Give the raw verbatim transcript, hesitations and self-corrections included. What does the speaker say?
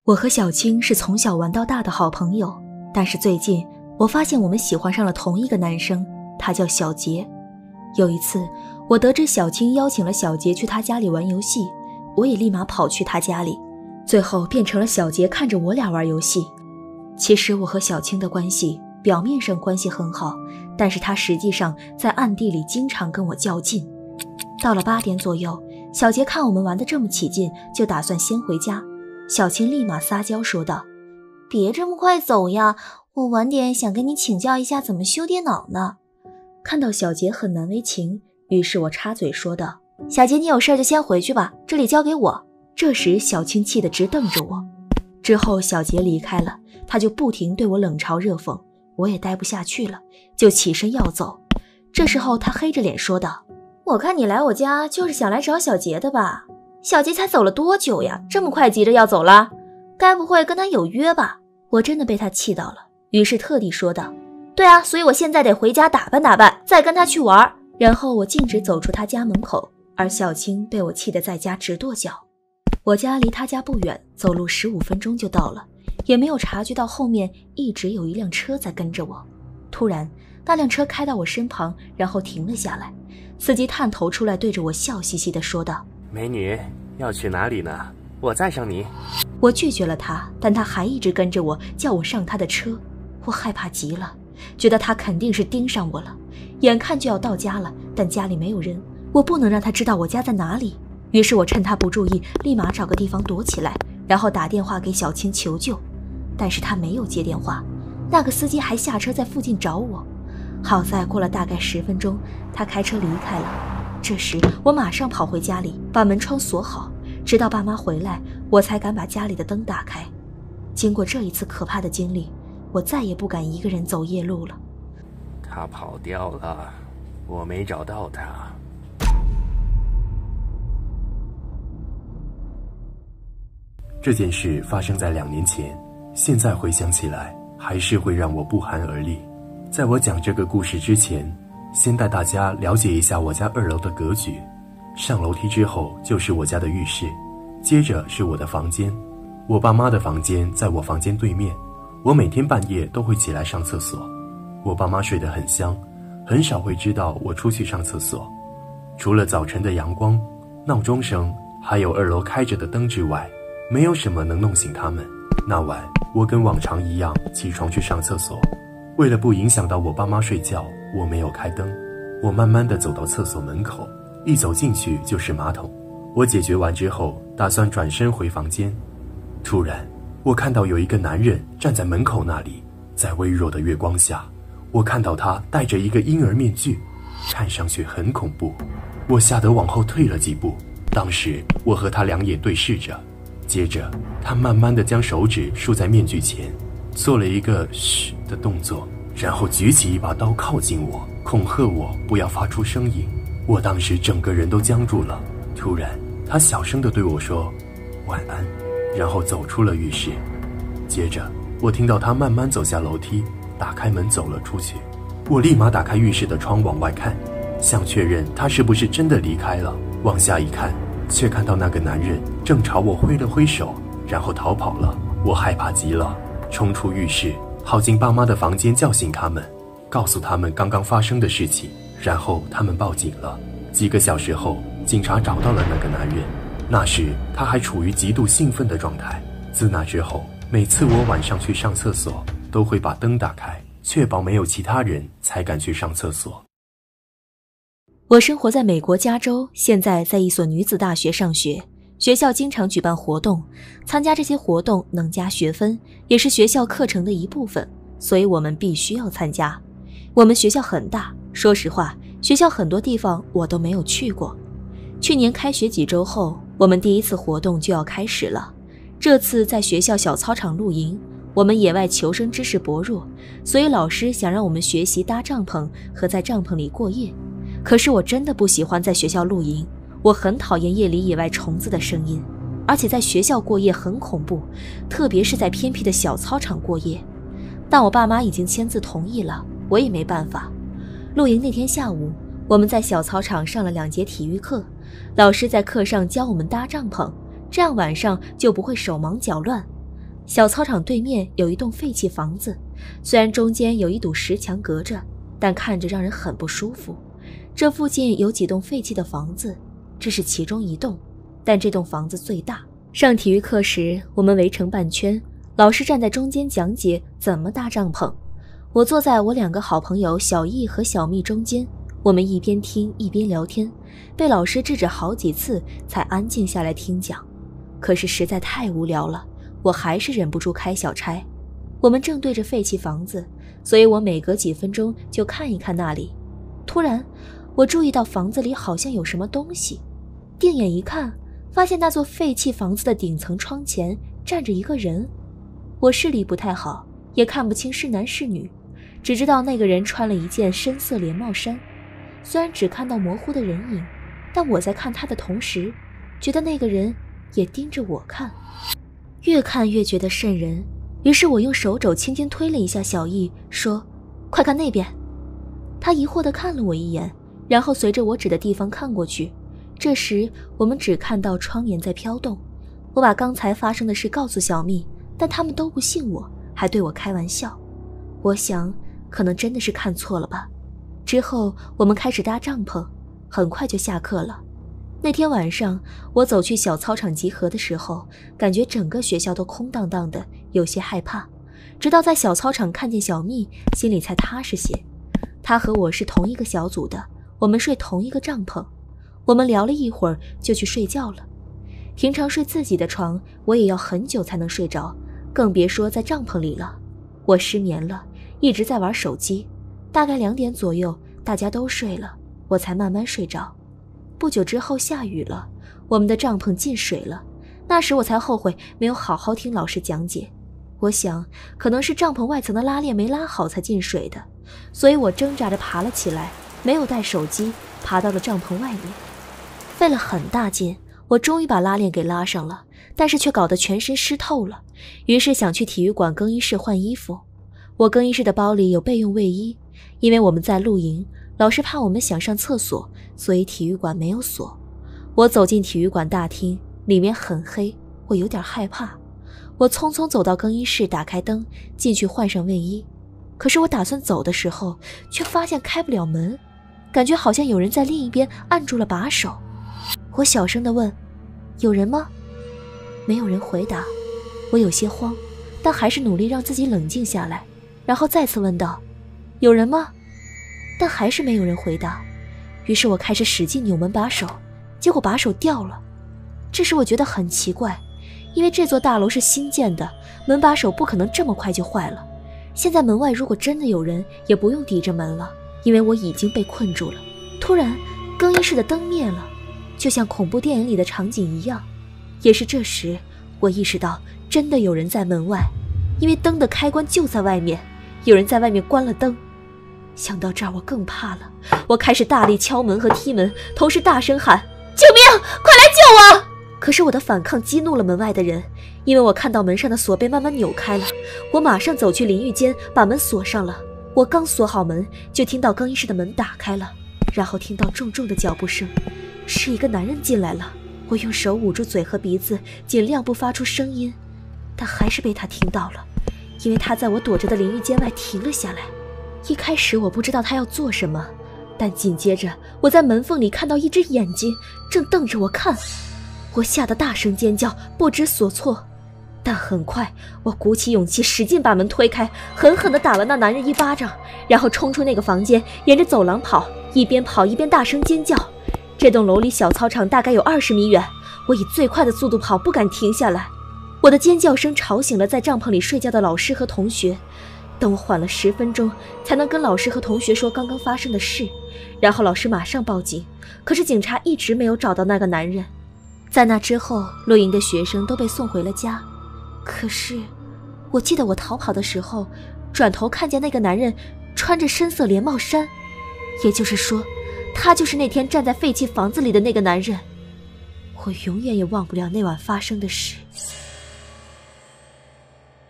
我和小青是从小玩到大的好朋友，但是最近我发现我们喜欢上了同一个男生，他叫小杰。有一次我得知小青邀请了小杰去他家里玩游戏，我也立马跑去他家里，最后变成了小杰看着我俩玩游戏。其实我和小青的关系表面上关系很好，但是他实际上在暗地里经常跟我较劲。到了八点左右，小杰看我们玩得这么起劲，就打算先回家。小青立马撒娇说道：别这么快走呀，我晚点想跟你请教一下怎么修电脑呢。看到小杰很难为情，于是我插嘴说道：小杰，你有事就先回去吧，这里交给我。这时小青气得直瞪着我。之后小杰离开了，他就不停对我冷嘲热讽，我也待不下去了，就起身要走。这时候他黑着脸说道：我看你来我家就是想来找小杰的吧？小杰才走了多久呀，这么快急着要走了？该不会跟他有约吧？我真的被他气到了，于是特地说道：对啊，所以我现在得回家打扮打扮，再跟他去玩。然后我径直走出他家门口，而小青被我气得在家直跺脚。我家离他家不远，走路十五分钟就到了，也没有察觉到后面一直有一辆车在跟着我。突然那辆车开到我身旁，然后停了下来，司机探头出来对着我笑嘻嘻地说道： 美女，要去哪里呢？我载上你。 我拒绝了他，但他还一直跟着我，叫我上他的车。我害怕极了，觉得他肯定是盯上我了。眼看就要到家了，但家里没有人，我不能让他知道我家在哪里。于是我趁他不注意，立马找个地方躲起来，然后打电话给小青求救。但是他没有接电话，那个司机还下车在附近找我。好在过了大概十分钟，他开车离开了。这时我马上跑回家里，把门窗锁好，直到爸妈回来，我才敢把家里的灯打开。经过这一次可怕的经历，我再也不敢一个人走夜路了。 他跑掉了，我没找到他。 这件事发生在两年前，现在回想起来，还是会让我不寒而栗。在我讲这个故事之前，先带大家了解一下我家二楼的格局。上楼梯之后就是我家的浴室，接着是我的房间。我爸妈的房间在我房间对面，我每天半夜都会起来上厕所。我爸妈睡得很香，很少会知道我出去上厕所。除了早晨的阳光、闹钟声，还有二楼开着的灯之外，没有什么能弄醒他们。那晚我跟往常一样起床去上厕所，为了不影响到我爸妈睡觉，我没有开灯。我慢慢地走到厕所门口，一走进去就是马桶。我解决完之后，打算转身回房间。突然我看到有一个男人站在门口那里，在微弱的月光下，我看到他戴着一个婴儿面具，看上去很恐怖。我吓得往后退了几步，当时我和他两眼对视着，接着他慢慢地将手指竖在面具前，做了一个嘘的动作，然后举起一把刀靠近我，恐吓我不要发出声音。我当时整个人都僵住了。突然他小声地对我说晚安，然后走出了浴室。接着我听到他慢慢走下楼梯，打开门走了出去。我立马打开浴室的窗往外看，想确认他是不是真的离开了。往下一看，却看到那个男人正朝我挥了挥手，然后逃跑了。我害怕极了，冲出浴室，跑进爸妈的房间叫醒他们，告诉他们刚刚发生的事情，然后他们报警了。几个小时后，警察找到了那个男人，那时他还处于极度兴奋的状态。自那之后，每次我晚上去上厕所，都会把灯打开，确保没有其他人才敢去上厕所。 我生活在美国加州，现在在一所女子大学上学。学校经常举办活动，参加这些活动能加学分，也是学校课程的一部分，所以我们必须要参加。我们学校很大，说实话，学校很多地方我都没有去过。去年开学几周后，我们第一次活动就要开始了。这次在学校小操场露营，我们野外求生知识薄弱，所以老师想让我们学习搭帐篷和在帐篷里过夜。可是我真的不喜欢在学校露营，我很讨厌夜里野外虫子的声音，而且在学校过夜很恐怖，特别是在偏僻的小操场过夜。但我爸妈已经签字同意了，我也没办法。露营那天下午，我们在小操场上了两节体育课，老师在课上教我们搭帐篷，这样晚上就不会手忙脚乱。 小操场对面有一栋废弃房子，虽然中间有一堵石墙隔着，但看着让人很不舒服。这附近有几栋废弃的房子，这是其中一栋，但这栋房子最大。上体育课时，我们围成半圈，老师站在中间讲解怎么搭帐篷。我坐在我两个好朋友小易和小蜜中间，我们一边听一边聊天，被老师制止好几次才安静下来听讲。可是实在太无聊了，我还是忍不住开小差。我们正对着废弃房子，所以我每隔几分钟就看一看那里。突然我注意到房子里好像有什么东西，定眼一看，发现那座废弃房子的顶层窗前站着一个人。我视力不太好，也看不清是男是女，只知道那个人穿了一件深色连帽衫。虽然只看到模糊的人影，但我在看他的同时，觉得那个人也盯着我看，越看越觉得瘆人。于是我用手肘轻轻推了一下小易，说：“快看那边。”他疑惑地看了我一眼，然后随着我指的地方看过去。这时我们只看到窗沿在飘动。我把刚才发生的事告诉小蜜，但他们都不信我，还对我开玩笑。我想可能真的是看错了吧。之后我们开始搭帐篷，很快就下课了。那天晚上我走去小操场集合的时候，感觉整个学校都空荡荡的，有些害怕。直到在小操场看见小蜜，心里才踏实些。她和我是同一个小组的，我们睡同一个帐篷。我们聊了一会儿就去睡觉了。平常睡自己的床，我也要很久才能睡着，更别说在帐篷里了。我失眠了，一直在玩手机。大概两点左右，大家都睡了，我才慢慢睡着。不久之后下雨了，我们的帐篷进水了。那时我才后悔没有好好听老师讲解。我想可能是帐篷外层的拉链没拉好才进水的，所以我挣扎着爬了起来，没有带手机，爬到了帐篷外面。费了很大劲，我终于把拉链给拉上了，但是却搞得全身湿透了。于是想去体育馆更衣室换衣服。我更衣室的包里有备用卫衣，因为我们在露营，老师怕我们想上厕所，所以体育馆没有锁。我走进体育馆大厅，里面很黑，我有点害怕。我匆匆走到更衣室，打开灯，进去换上卫衣。可是我打算走的时候，却发现开不了门，感觉好像有人在另一边按住了把手。我小声地问：“有人吗？”没有人回答。我有些慌，但还是努力让自己冷静下来，然后再次问道：“有人吗？”但还是没有人回答。于是我开始使劲扭门把手，结果把手掉了。这时我觉得很奇怪，因为这座大楼是新建的，门把手不可能这么快就坏了。现在门外如果真的有人，也不用抵着门了，因为我已经被困住了。突然更衣室的灯灭了，就像恐怖电影里的场景一样。也是这时我意识到真的有人在门外，因为灯的开关就在外面，有人在外面关了灯。想到这儿我更怕了，我开始大力敲门和踢门，同时大声喊：“救命！快来救我！”可是我的反抗激怒了门外的人，因为我看到门上的锁被慢慢扭开了。我马上走去淋浴间把门锁上了。我刚锁好门，就听到更衣室的门打开了，然后听到重重的脚步声，是一个男人进来了。我用手捂住嘴和鼻子，尽量不发出声音，但还是被他听到了，因为他在我躲着的淋浴间外停了下来。一开始我不知道他要做什么，但紧接着我在门缝里看到一只眼睛正瞪着我看。我吓得大声尖叫，不知所措。但很快我鼓起勇气，使劲把门推开，狠狠地打了那男人一巴掌，然后冲出那个房间，沿着走廊跑，一边跑一边大声尖叫。这栋楼离小操场大概有二十米远，我以最快的速度跑，不敢停下来。我的尖叫声吵醒了在帐篷里睡觉的老师和同学。等我缓了十分钟，才能跟老师和同学说刚刚发生的事，然后老师马上报警，可是警察一直没有找到那个男人。在那之后，露营的学生都被送回了家。可是我记得我逃跑的时候，转头看见那个男人穿着深色连帽衫，也就是说他就是那天站在废弃房子里的那个男人。我永远也忘不了那晚发生的事。